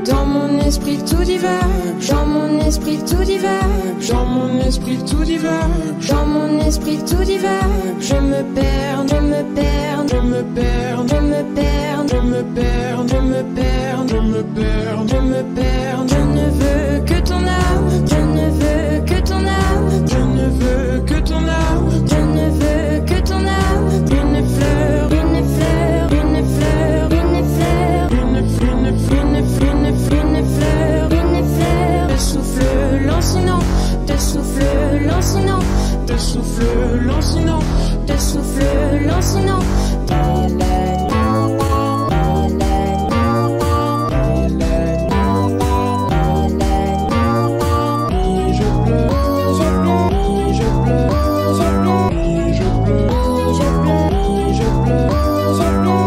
Dans mon esprit tout divague, dans mon esprit tout divague, dans mon esprit tout divague, dans mon esprit tout divague. Je me perds, je me perds, je me perds, je me perds, je me perds, je me perds, je me perds, je me perds. Je ne veux que ton âme, je ne veux que ton âme, je ne veux que